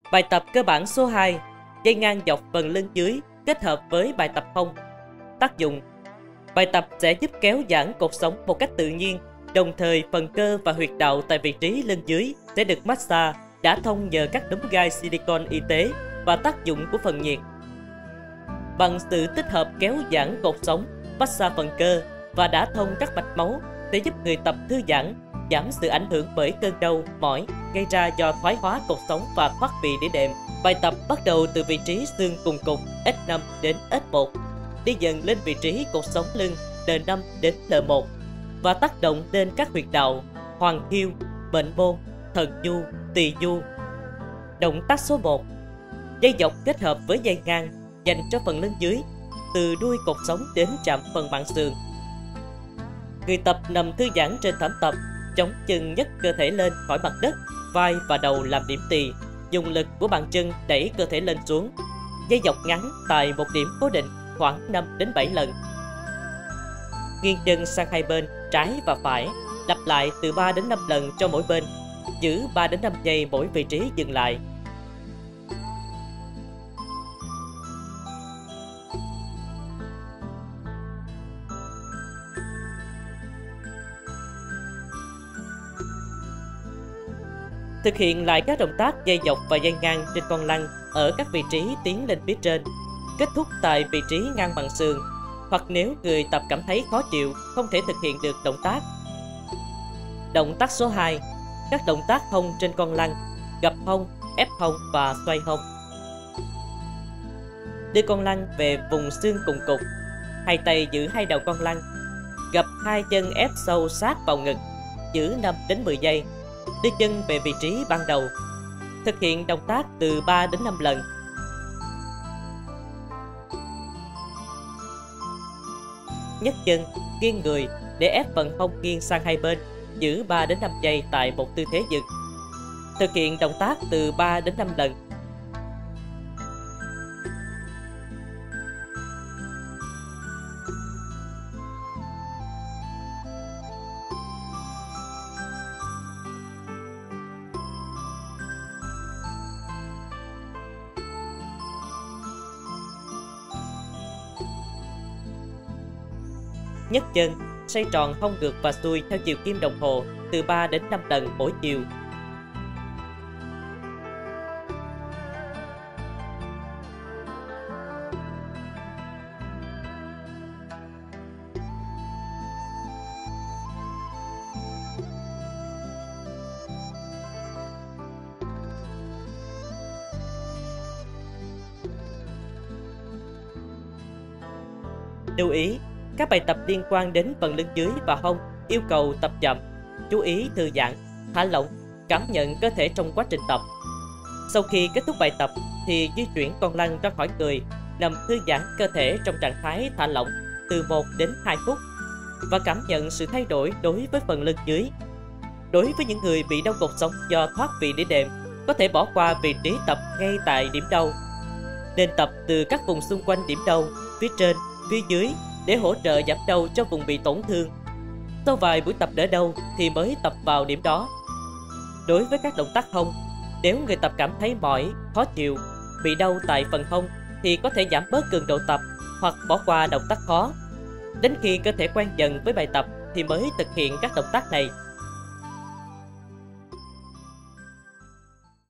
Bài tập cơ bản số 2, dây ngang dọc phần lưng dưới kết hợp với bài tập hông. Tác dụng: bài tập sẽ giúp kéo giãn cột sống một cách tự nhiên, đồng thời phần cơ và huyệt đạo tại vị trí lưng dưới sẽ được massage, đả thông nhờ các đốm gai silicon y tế và tác dụng của phần nhiệt. Bằng sự tích hợp kéo giãn cột sống, massage phần cơ và đả thông các mạch máu sẽ giúp người tập thư giãn, giảm sự ảnh hưởng bởi cơn đau, mỏi gây ra do thoái hóa cột sống và thoát vị đĩa đệm. Bài tập bắt đầu từ vị trí xương cùng cụt S5 đến S1, đi dần lên vị trí cột sống lưng L5 đến L1 và tác động lên các huyệt đạo hoàng khiêu, mệnh môn, thần du, tỳ du. Động tác số 1, dây dọc kết hợp với dây ngang dành cho phần lưng dưới, từ đuôi cột sống đến chạm phần mạng sườn. Người tập nằm thư giãn trên thảm tập, chống chân nhấc cơ thể lên khỏi mặt đất, vai và đầu làm điểm tỳ, dùng lực của bàn chân đẩy cơ thể lên xuống. Dây dọc ngắn tại một điểm cố định khoảng 5 đến 7 lần. Nghiêng chân sang hai bên, trái và phải, lặp lại từ 3 đến 5 lần cho mỗi bên, giữ 3 đến 5 giây mỗi vị trí dừng lại. Thực hiện lại các động tác dây dọc và dây ngang trên con lăn ở các vị trí tiến lên phía trên, kết thúc tại vị trí ngang bằng sườn, hoặc nếu người tập cảm thấy khó chịu, không thể thực hiện được động tác. Động tác số 2, các động tác hông trên con lăn, gập hông, ép hông và xoay hông. Đưa con lăn về vùng xương cùng cụt, hai tay giữ hai đầu con lăn, gập hai chân ép sâu sát vào ngực, giữ 5 đến 10 giây. Đưa chân về vị trí ban đầu. Thực hiện động tác từ 3 đến 5 lần. Nhấc chân, nghiêng người để ép phần hông nghiêng sang hai bên, giữ 3 đến 5 giây tại một tư thế dừng. Thực hiện động tác từ 3 đến 5 lần. Nhấc chân, xoay tròn hông ngược và xuôi theo chiều kim đồng hồ từ 3 đến 5 lần mỗi chiều. Lưu ý, các bài tập liên quan đến phần lưng dưới và hông yêu cầu tập chậm, chú ý thư giãn, thả lỏng, cảm nhận cơ thể trong quá trình tập. Sau khi kết thúc bài tập thì di chuyển con lăn ra khỏi người, nằm thư giãn cơ thể trong trạng thái thả lỏng từ 1 đến 2 phút và cảm nhận sự thay đổi đối với phần lưng dưới. Đối với những người bị đau cột sống do thoát vị đĩa đệm, có thể bỏ qua vị trí tập ngay tại điểm đau. Nên tập từ các vùng xung quanh điểm đau, phía trên, phía dưới để hỗ trợ giảm đau cho vùng bị tổn thương. Sau vài buổi tập đỡ đau thì mới tập vào điểm đó. Đối với các động tác hông, nếu người tập cảm thấy mỏi, khó chịu, bị đau tại phần hông thì có thể giảm bớt cường độ tập hoặc bỏ qua động tác khó. Đến khi cơ thể quen dần với bài tập thì mới thực hiện các động tác này.